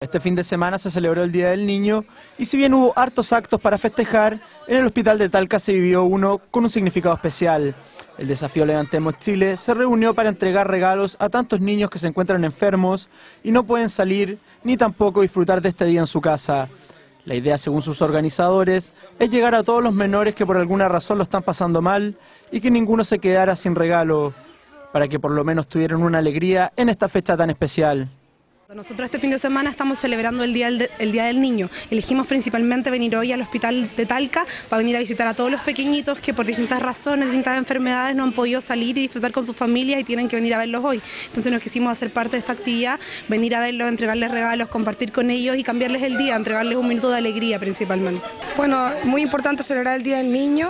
Este fin de semana se celebró el Día del Niño y si bien hubo hartos actos para festejar, en el hospital de Talca se vivió uno con un significado especial. El desafío Levantemos Chile se reunió para entregar regalos a tantos niños que se encuentran enfermos y no pueden salir ni tampoco disfrutar de este día en su casa. La idea, según sus organizadores, es llegar a todos los menores que por alguna razón lo están pasando mal y que ninguno se quedara sin regalo, para que por lo menos tuvieran una alegría en esta fecha tan especial. Nosotros este fin de semana estamos celebrando el Día del Niño. Elegimos principalmente venir hoy al hospital de Talca para venir a visitar a todos los pequeñitos que por distintas razones, distintas enfermedades no han podido salir y disfrutar con sus familias y tienen que venir a verlos hoy. Entonces nos quisimos hacer parte de esta actividad, venir a verlos, entregarles regalos, compartir con ellos y cambiarles el día, entregarles un minuto de alegría principalmente. Bueno, muy importante celebrar el Día del Niño.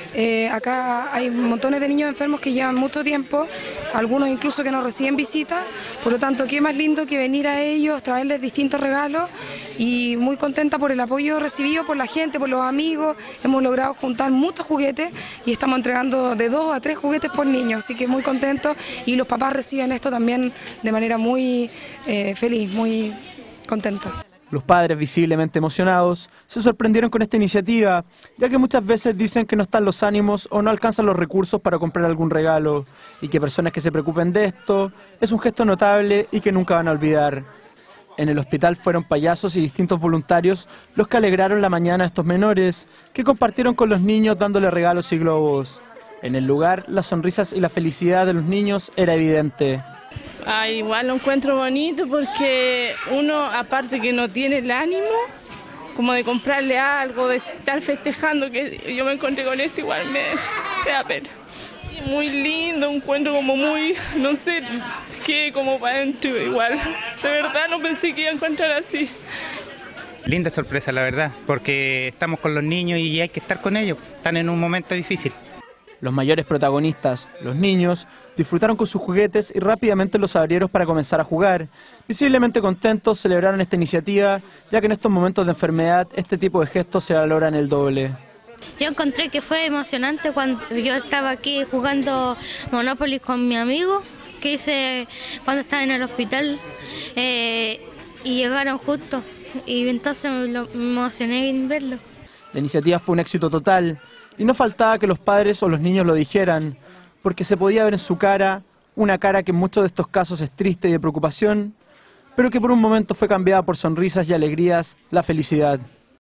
Acá hay montones de niños enfermos que llevan mucho tiempo, algunos incluso que no reciben visitas, por lo tanto, qué más lindo que venir a ellos, traerles distintos regalos y muy contenta por el apoyo recibido por la gente, por los amigos. Hemos logrado juntar muchos juguetes y estamos entregando de 2 a 3 juguetes por niño, así que muy contentos y los papás reciben esto también de manera muy feliz, muy contentos. Los padres, visiblemente emocionados, se sorprendieron con esta iniciativa, ya que muchas veces dicen que no están los ánimos o no alcanzan los recursos para comprar algún regalo, y que personas que se preocupen de esto es un gesto notable y que nunca van a olvidar. En el hospital fueron payasos y distintos voluntarios los que alegraron la mañana a estos menores, que compartieron con los niños dándoles regalos y globos. En el lugar, las sonrisas y la felicidad de los niños era evidente. Igual lo encuentro bonito porque uno, aparte que no tiene el ánimo, como de comprarle algo, de estar festejando, que yo me encontré con esto, igual me da pena. Y muy lindo, encuentro como muy, no sé, que como para adentro igual. De verdad no pensé que iba a encontrar así. Linda sorpresa, la verdad, porque estamos con los niños y hay que estar con ellos, están en un momento difícil. Los mayores protagonistas, los niños, disfrutaron con sus juguetes y rápidamente los abrieron para comenzar a jugar. Visiblemente contentos, celebraron esta iniciativa, ya que en estos momentos de enfermedad este tipo de gestos se valoran el doble. Yo encontré que fue emocionante cuando yo estaba aquí jugando Monopoly con mi amigo, que hice cuando estaba en el hospital, y llegaron justo, y entonces me emocioné en verlo. La iniciativa fue un éxito total. Y no faltaba que los padres o los niños lo dijeran, porque se podía ver en su cara, una cara que en muchos de estos casos es triste y de preocupación, pero que por un momento fue cambiada por sonrisas y alegrías, la felicidad.